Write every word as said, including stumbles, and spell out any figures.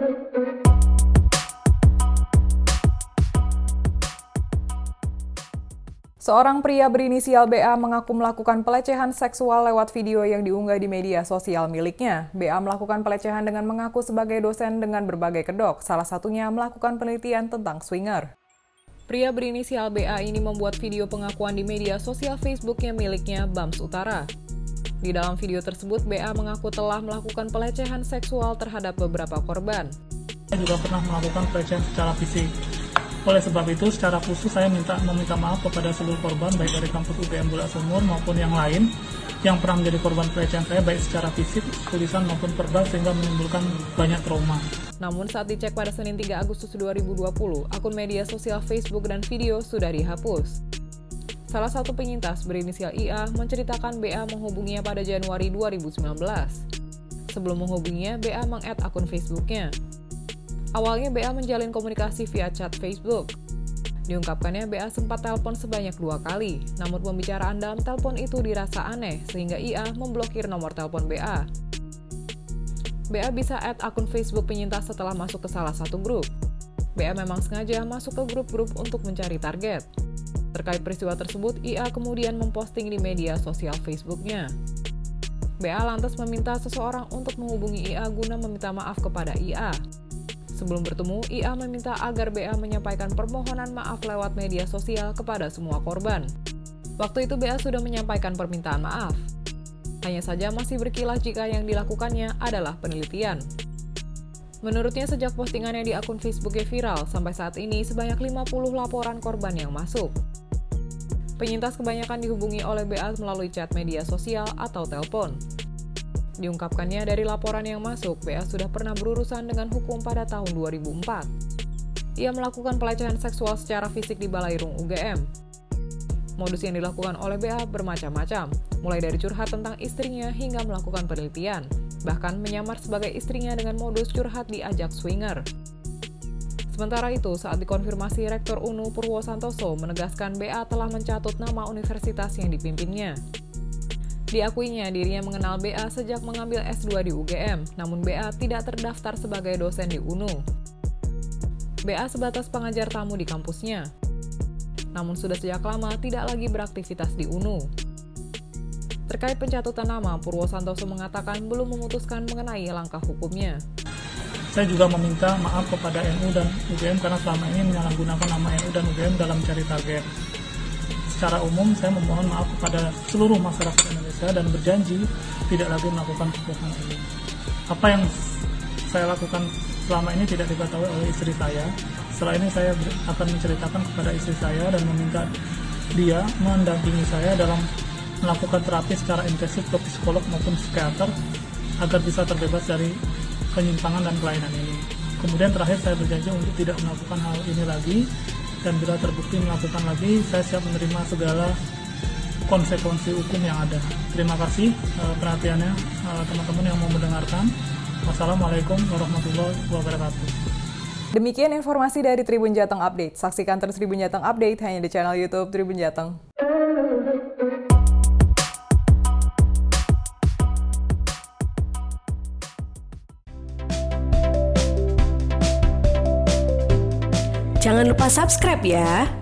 Seorang pria berinisial B A mengaku melakukan pelecehan seksual lewat video yang diunggah di media sosial miliknya. B A melakukan pelecehan dengan mengaku sebagai dosen dengan berbagai kedok, salah satunya melakukan penelitian tentang swinger. Pria berinisial B A ini membuat video pengakuan di media sosial Facebooknya miliknya Bams Utara. Di dalam video tersebut, B A mengaku telah melakukan pelecehan seksual terhadap beberapa korban. Saya juga pernah melakukan pelecehan secara fisik. Oleh sebab itu, secara khusus saya minta meminta maaf kepada seluruh korban, baik dari kampus U G M Bulak Sumur maupun yang lain, yang pernah menjadi korban pelecehan saya, baik secara fisik, tulisan maupun verbal, sehingga menimbulkan banyak trauma. Namun saat dicek pada Senin tiga Agustus dua ribu dua puluh, akun media sosial Facebook dan video sudah dihapus. Salah satu penyintas berinisial I A menceritakan B A menghubunginya pada Januari dua ribu sembilan belas. Sebelum menghubunginya, B A meng-add akun Facebooknya. Awalnya B A menjalin komunikasi via chat Facebook. Diungkapkannya B A sempat telepon sebanyak dua kali, namun pembicaraan dalam telepon itu dirasa aneh sehingga I A memblokir nomor telepon B A. B A bisa add akun Facebook penyintas setelah masuk ke salah satu grup. B A memang sengaja masuk ke grup-grup untuk mencari target. Terkait peristiwa tersebut, I A kemudian memposting di media sosial Facebooknya. B A lantas meminta seseorang untuk menghubungi I A guna meminta maaf kepada I A. Sebelum bertemu, I A meminta agar B A menyampaikan permohonan maaf lewat media sosial kepada semua korban. Waktu itu B A sudah menyampaikan permintaan maaf. Hanya saja masih berkilah jika yang dilakukannya adalah penelitian. Menurutnya sejak postingannya di akun Facebooknya viral, sampai saat ini sebanyak lima puluh laporan korban yang masuk. Penyintas kebanyakan dihubungi oleh B A melalui chat media sosial atau telepon. Diungkapkannya dari laporan yang masuk, B A sudah pernah berurusan dengan hukum pada tahun dua ribu empat. Ia melakukan pelecehan seksual secara fisik di Balairung U G M. Modus yang dilakukan oleh B A bermacam-macam, mulai dari curhat tentang istrinya hingga melakukan penelitian, bahkan menyamar sebagai istrinya dengan modus curhat diajak swinger. Sementara itu, saat dikonfirmasi Rektor U N U Purwo Santoso menegaskan B A telah mencatut nama universitas yang dipimpinnya. Diakuinya dirinya mengenal B A sejak mengambil S dua di U G M, namun B A tidak terdaftar sebagai dosen di U N U. B A sebatas pengajar tamu di kampusnya, namun sudah sejak lama tidak lagi beraktivitas di U N U. Terkait pencatutan nama, Purwo Santoso mengatakan belum memutuskan mengenai langkah hukumnya. Saya juga meminta maaf kepada N U dan U G M karena selama ini menyalahgunakan nama N U dan U G M dalam mencari target. Secara umum, saya memohon maaf kepada seluruh masyarakat Indonesia dan berjanji tidak lagi melakukan perbuatan ini. Apa yang saya lakukan selama ini tidak diketahui oleh istri saya. Setelah ini saya akan menceritakan kepada istri saya dan meminta dia mendampingi saya dalam melakukan terapi secara intensif ke psikolog maupun psikiater agar bisa terbebas dari penyimpangan dan kelainan ini. Kemudian terakhir saya berjanji untuk tidak melakukan hal ini lagi. Dan bila terbukti melakukan lagi, saya siap menerima segala konsekuensi hukum yang ada. Terima kasih uh, perhatiannya uh, teman-teman yang mau mendengarkan. Wassalamualaikum warahmatullahi wabarakatuh. Demikian informasi dari Tribun Jateng Update. Saksikan terus Tribun Jateng Update hanya di channel YouTube Tribun Jateng. Jangan lupa subscribe ya.